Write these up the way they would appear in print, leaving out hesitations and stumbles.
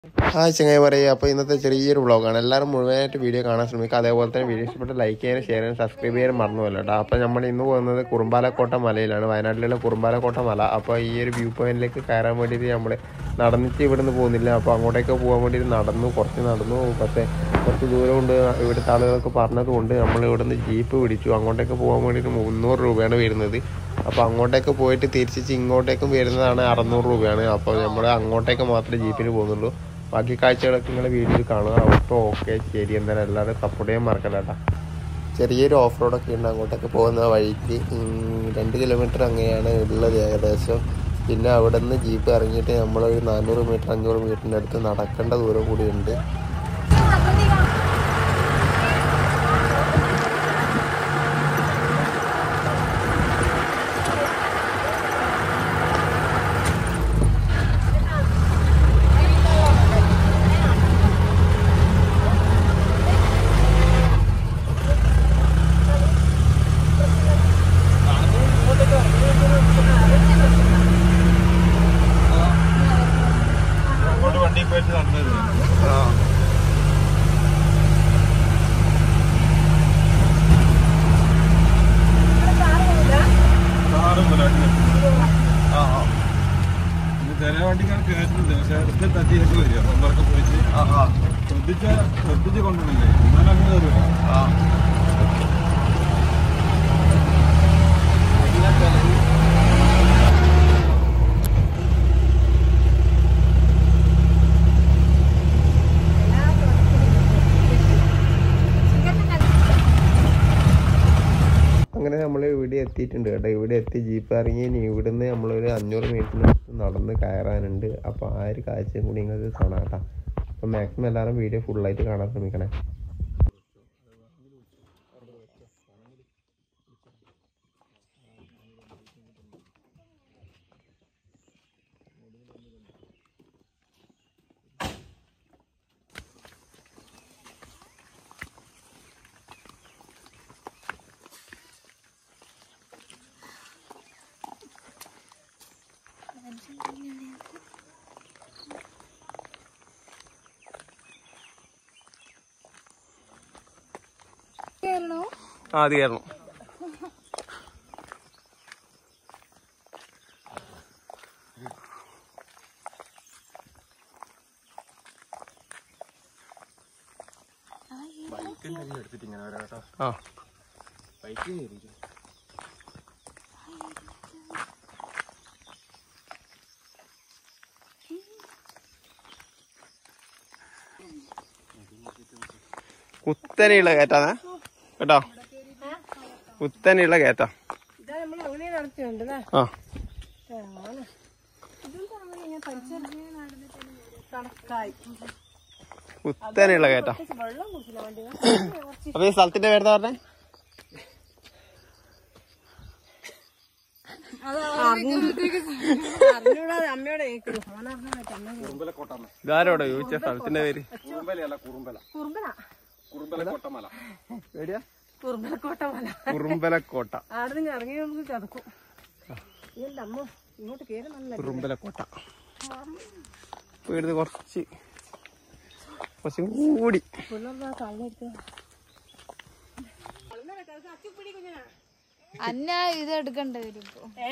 Hi ചങ്ങായി പറയുക. അപ്പോൾ ഇന്നത്തെ ചെറിയൊരു വ്ളോഗാണ്. എല്ലാവരും മുഴുവനായിട്ട് വീഡിയോ കാണാൻ ശ്രമിക്കുക. അതേപോലെ തന്നെ വീഡിയോ ഇഷ്ടപ്പെട്ട് ലൈക്ക് ചെയ്യാനും ഷെയർ ചെയ്യാനും സബ്സ്ക്രൈബ് ചെയ്യാനും മറന്നുപോകല്ലോ കേട്ടോ. അപ്പോൾ നമ്മൾ ഇന്ന് പോകുന്നത് കുറുമ്പാലക്കോട്ട മലയിലാണ്, വയനാട്ടിലുള്ള കുറുമ്പാലക്കോട്ട മല. അപ്പോൾ ഈ ഒരു വ്യൂ പോയിന്റിലേക്ക് കയറാൻ വേണ്ടിയിട്ട് നമ്മൾ നടന്നിട്ട് ഇവിടുന്ന് പോകുന്നില്ല. അപ്പോൾ അങ്ങോട്ടേക്ക് പോകാൻ വേണ്ടിയിട്ട് കുറച്ച് നടന്നു. പക്ഷേ കുറച്ച് ദൂരമുണ്ട്. ഇവിടുത്തെ ആളുകളൊക്കെ പറഞ്ഞതുകൊണ്ട് നമ്മൾ ഇവിടുന്ന് ജീപ്പ് പിടിച്ചു. അങ്ങോട്ടേക്ക് പോകാൻ വേണ്ടിയിട്ട് 300 രൂപയാണ് വരുന്നത്. അപ്പോൾ അങ്ങോട്ടേക്ക് പോയിട്ട് തിരിച്ച് ഇങ്ങോട്ടേക്കും വരുന്നതാണ് 600 രൂപയാണ്. അപ്പോൾ നമ്മൾ അങ്ങോട്ടേക്ക് മാത്രമേ ജീപ്പിന് പോകുന്നുള്ളൂ. ബാക്കി കാഴ്ചകളൊക്കെ നിങ്ങൾ വീഡിയോയിൽ കാണുക. അപ്പോൾ ഓക്കെ, ശരി. എന്തായാലും എല്ലാവരും സപ്പോർട്ട് ചെയ്യാൻ മറക്കല്ല കേട്ടോ. ചെറിയൊരു ഓഫ് റോഡൊക്കെ ഉണ്ട് അങ്ങോട്ടേക്ക് പോകുന്ന വഴിക്ക്. 2 കിലോമീറ്റർ അങ്ങനെയാണ് ഉള്ളത് ഏകദേശം. പിന്നെ അവിടെ നിന്ന് ജീപ്പ് ഇറങ്ങിയിട്ട് നമ്മളൊരു 400 മീറ്റർ 500 മീറ്ററിൻ്റെ അടുത്ത് നടക്കേണ്ട ദൂരം കൂടിയുണ്ട്. ചില വണ്ടിക്കാർ കേട്ടിട്ടുണ്ട്, പക്ഷെ അടുത്ത തട്ടിയൊക്കെ വരിക. നമ്മളൊക്കെ പോയിട്ട് ശ്രദ്ധിച്ച് കൊണ്ടുവന്നില്ലേ, എന്നാലും അങ്ങനെ വരും. അങ്ങനെ നമ്മൾ ഇവിടെ എത്തിയിട്ടുണ്ട് കേട്ടോ. ഇവിടെ എത്തി ജീപ്പ് ഇറങ്ങി ഇവിടുന്ന് നമ്മളൊരു 500 മീറ്ററിനടുത്ത് നടന്ന് കയറാനുണ്ട്. അപ്പോൾ ആ ഒരു കാഴ്ചയും കൂടി നിങ്ങൾക്ക് കാണാം കേട്ടോ. അപ്പോൾ മാക്സിമം എല്ലാവരും വീഡിയോ ഫുള്ളായിട്ട് കാണാൻ ശ്രമിക്കണേ. അത് കയറണം. എടുത്തിട്ട് ഇങ്ങനെ വരാം കേട്ടോ. ബൈക്ക് കയറിയിട്ട് കുത്തനെയുള്ള കയറ്റാണ് കേട്ടോ. കുത്തനെയുള്ള കയറ്റാ. കുത്തനെയുള്ള കയറ്റാ. അപ്പൊ ഈ സ്ഥലത്തിന്റെ പേരെന്താ പറഞ്ഞേ? ഇതാരോടോ ചോദിച്ച സ്ഥലത്തിന്റെ പേര്? കുറുമ്പലക്കോട്ട. കുറുമ്പലക്കോട്ട. ഇവിടുന്ന് കുറച്ചും കൂടി അന്ന ഇത് എടുക്കണ്ട വരും.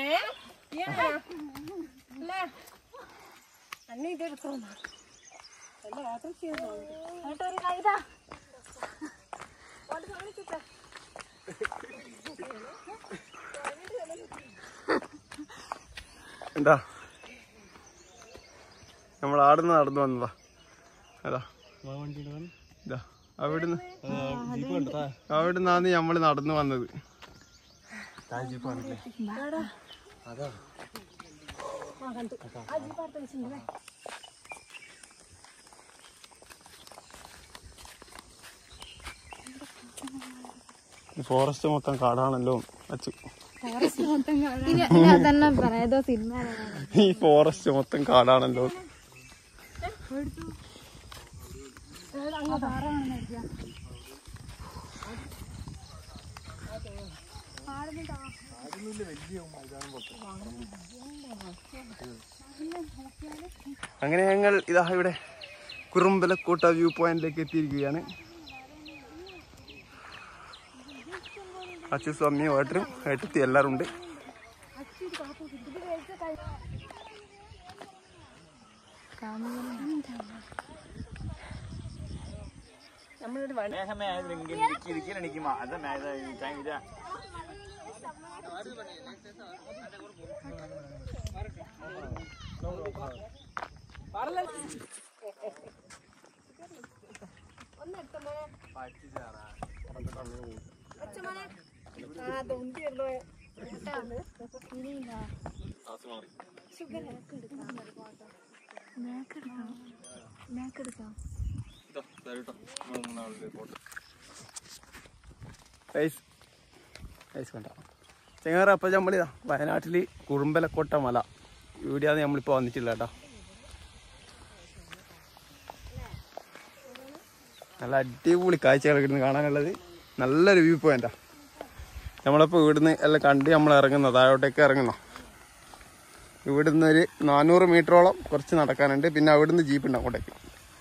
എന്താ നമ്മൾ ആടുന്ന് നടന്നു വന്നതാ. അതാ അവിടുന്നാണ് നമ്മള് നടന്നു വന്നത്. ഫോറസ്റ്റ് മൊത്തം കാടാണല്ലോ അച്ചു. ഈ ഫോറസ്റ്റ് മൊത്തം കാടാണല്ലോ. അങ്ങനെ ഞങ്ങൾ ഇതാ ഇവിടെ കുറുമ്പലക്കോട്ട വ്യൂ പോയിന്റിലേക്ക് എത്തിയിരിക്കുകയാണ്. അച്ചു സ്വാമിയും ഏട്ടനും ഏട്ടത്തി എല്ലാവരും ഉണ്ട്. ചെങ്ങാറ അപ്പം നമ്മളിതാ വയനാട്ടിൽ കുറുമ്പലക്കോട്ട മല ഇവിടെയാണ് നമ്മളിപ്പോൾ വന്നിട്ടില്ല കേട്ടോ. നല്ല അടിപൊളി കാഴ്ചകളൊക്കെ ഇരുന്ന് കാണാനുള്ളത് നല്ലൊരു വ്യൂ പോയിന്റാ. നമ്മളിപ്പോൾ ഇവിടുന്ന് എല്ലാം കണ്ട് നമ്മൾ ഇറങ്ങുന്ന താഴോട്ടേക്ക് ഇറങ്ങുന്ന ഇവിടുന്ന് ഒരു 400 മീറ്ററോളം കുറച്ച് നടക്കാനുണ്ട്. പിന്നെ അവിടുന്ന് ജീപ്പ് ഉണ്ട് അങ്ങോട്ടേക്ക്.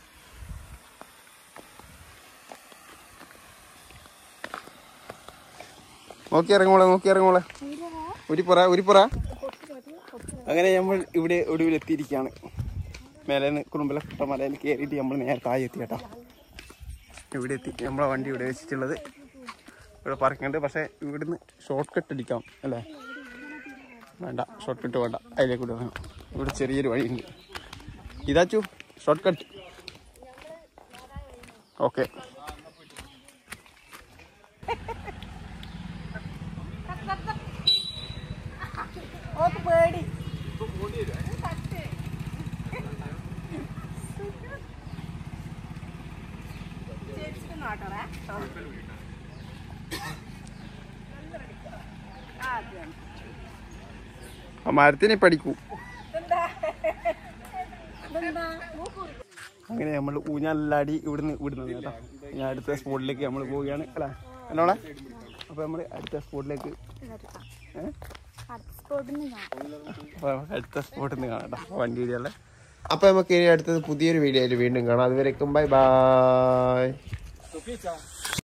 നോക്കി ഇറങ്ങോളെ ഉരിപ്പുറ. അങ്ങനെ നമ്മൾ ഇവിടെ ഒടുവിൽ എത്തിയിരിക്കുകയാണ്. മേലേന്ന് കുറുമ്പലക്കോട്ട മലയിൽ കയറിയിട്ട് നമ്മൾ നേരെ താഴെ എത്തി കേട്ടോ. ഇവിടെ എത്തി. നമ്മളെ വണ്ടി ഇവിടെ വെച്ചിട്ടുള്ളത് ഇവിടെ പാർക്കുന്നുണ്ട്. പക്ഷേ ഇവിടുന്ന് ഷോർട്ട് കട്ട് അടിക്കാം അല്ലേ? വേണ്ട, ഷോർട്ട് കട്ട് വേണ്ട, അതിലേക്ക് കൂടെ വേണം. ഇവിടെ ചെറിയൊരു വഴിയുണ്ട്. ഇതാച്ചു ഷോർട്ട് കട്ട്. ഓക്കെ. ആ മരത്തിനെ പഠിക്കൂ. അങ്ങനെ നമ്മൾ ഊഞ്ഞാലാടി ഇവിടുന്ന് കേട്ടോ. ഞാൻ അടുത്ത സ്പോട്ടിലേക്ക് നമ്മൾ പോവുകയാണ് അല്ലേ എന്നോളെ. അപ്പോൾ നമ്മൾ അടുത്ത സ്പോട്ടിലേക്ക് അടുത്ത സ്പോട്ടിൽ നിന്ന് കാണാം കേട്ടോ വണ്ടി വീഡിയോല്ലേ. അപ്പോൾ നമുക്ക് ഇനി അടുത്തത് പുതിയൊരു വീഡിയോയിൽ വീണ്ടും കാണാം. അതുവരേക്കും ബൈ ബൈ.